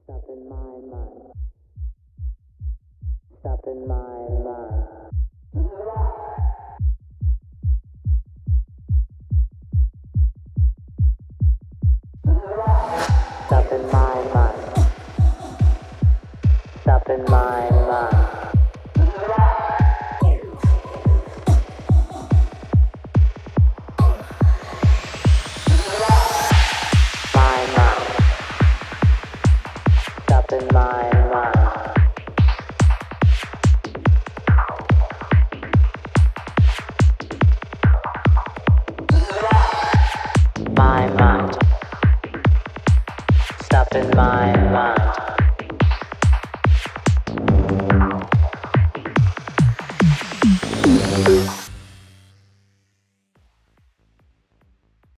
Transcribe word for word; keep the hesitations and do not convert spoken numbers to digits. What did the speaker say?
Stop in my mind. Stop in my mind. Stop in my mind. Stop in my mind. My mind. Stop in my mind. My mind. Stop in my mind. Thank you.